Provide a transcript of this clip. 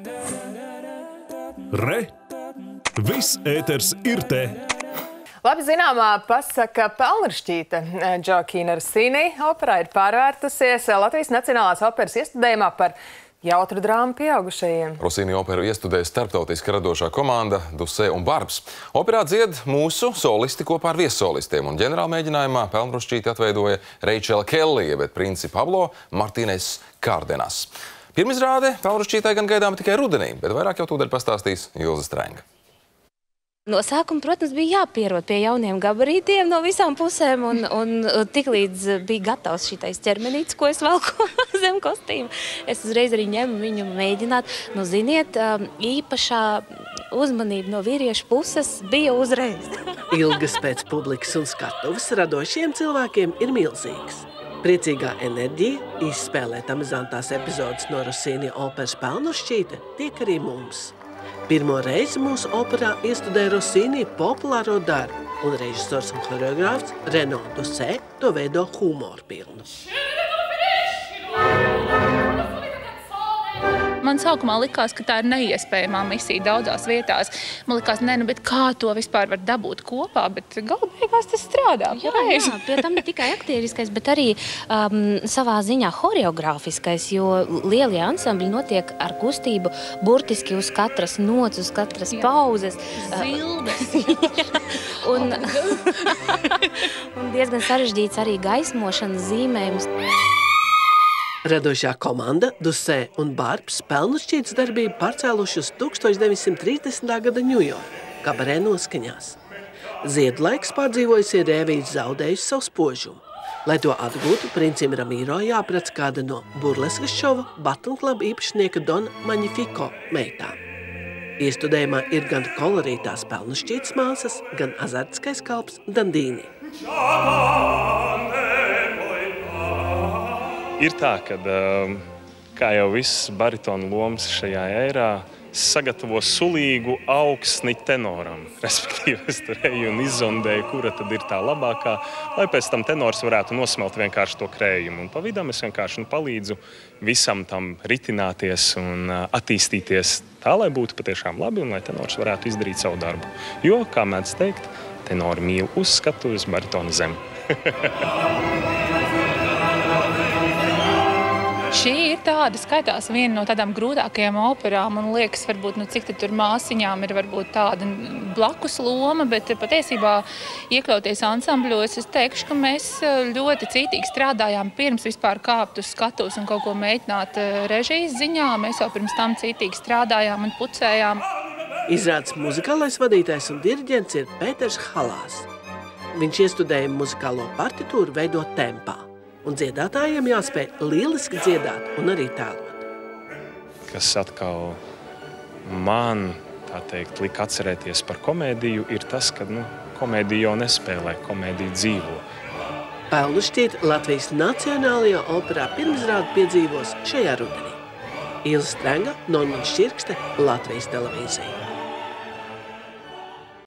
Re! Viss ēters ir te! Labi zināmā pasaka Pelnrašķīte Džoakīna Rossini operā ir pārvērtusies Latvijas Nacionālās operas iestudējumā par jautru drāmu pieaugušajiem. Rossini operu iestudēja starptautiski radošā komanda Dusē un Barbs. Operā dzied mūsu solisti kopā ar viessolistiem, un ģenerāla mēģinājumā Pelnrašķīti atveidoja Reičela Kellija, bet princi Pablo Martīnes Kārdenas. Pirmizrāde Pelnrašķītai gan gaidāma tikai rudenī, bet vairāk jau tūdaļ pastāstīs Ilze Strenga. No sākuma, protams, bija jāpierod pie jauniem gabarītiem no visām pusēm, un tiklīdz bija gatavs šitais ķermenītis, ko es valku zem kostīmu. Es uzreiz arī ņemu viņu mēģināt. Nu, ziniet, īpašā uzmanība no vīriešu puses bija uzreiz. Ilgas pēc publikas un skatuves radošiem cilvēkiem ir milzīgs. Priecīgā enerģija izspēlēt amizantās epizodes no Rossini operas Pelnrašķīte tiek arī mums. Pirmo reizi mūsu operā iestudēja Rossini populāro darbu, un režisors un choreogrāfs Renaud Dusē to veido humorpilnu. Man sākumā likās, ka tā ir neiespējamā misija daudzās vietās. Man likās, bet kā to vispār var dabūt kopā, bet gala beigās tas strādā. Jā, pie tam ne tikai aktieriskais, bet arī savā ziņā horeogrāfiskais, jo lielie ansambļi notiek ar kustību burtiski uz katras nots, uz katras pauzes. Zilbes. un diezgan sarežģīts arī gaismošanas zīmējums. Radošā komanda Dusē un Barbs Pelnrašķītes darbību pārcēluši uz 1930. gada Ņujorku, kabarē noskaņās. Ziedlaiks pārdzīvojusi rēvīts zaudējusi savu spožumu. Lai to atgūtu, princim Ramīro jāprec kāda no burleskas šova Button Club īpašnieka Dona Magnifico meitām. Iestudējumā ir gan kolorītās Pelnrašķītes māsas, gan azartiskais kalps Dandīni. Ir tā, ka, kā jau viss baritona lomas šajā ērā, sagatavo sulīgu augsni tenoram. Respektīvi, es tur eju un izzondēju, kura tad ir tā labākā, lai pēc tam tenors varētu nosmelt vienkārši to krējumu. Un pa vidam es vienkārši palīdzu visam tam ritināties un attīstīties tā, lai būtu patiešām labi un lai tenors varētu izdarīt savu darbu. Jo, kā mēdz teikt, tenori mīl uz skatuves, baritona zem. Šī ir tāda, skaitās viena no tādām grūtākajām operām, un liekas, varbūt, cik tur māsiņām ir varbūt tāda blakus loma, bet patiesībā iekļauties ansambļos, es teikšu, ka mēs ļoti cītīgi strādājām pirms vispār kāpt uz skatuves un kaut ko mēģināt režijas ziņā. Mēs jau pirms tam cītīgi strādājām un pucējām. Izrādes muzikālais vadītājs un diriģents ir Pēters Halās. Viņš iestudēja muzikālo partitūru veidot tempā. Un dziedātājiem jāspēj lieliski dziedāt un arī tēlot. Kas atkal man, tā teikt, lika atcerēties par komēdiju, ir tas, ka komēdija jau nespēlē, komēdija dzīvo. Pelnrašķīte Latvijas Nacionālajā operā pirmizrādi piedzīvos šajā rudenī. Ilze Strenga, Normons Čirkste, Latvijas televīzija.